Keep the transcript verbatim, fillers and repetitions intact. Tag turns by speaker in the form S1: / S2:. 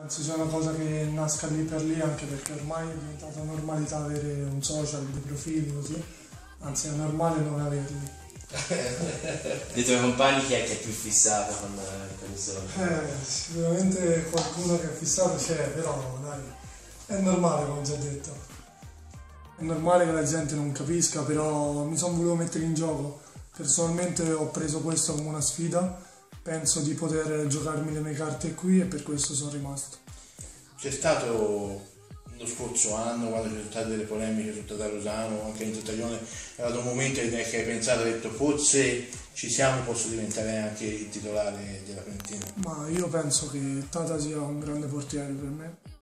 S1: Penso sia una cosa che nasca lì per lì, anche perché ormai è diventata normalità avere un social, dei profili così, anzi è normale non averli.
S2: Dei tuoi compagni chi è che è più fissato con, con i social?
S1: Eh, sicuramente qualcuno che è fissato c'è, però dai, è normale come già detto. È normale che la gente non capisca, però mi sono voluto mettere in gioco. Personalmente ho preso questo come una sfida, penso di poter giocarmi le mie carte qui e per questo sono rimasto.
S3: C'è stato lo scorso anno, quando ci sono state delle polemiche su Tatarusano, anche in Tattaglione, è stato un momento in cui hai pensato, hai detto forse ci siamo, posso diventare anche il titolare della Fiorentina?
S1: Ma io penso che Tata sia un grande portiere per me.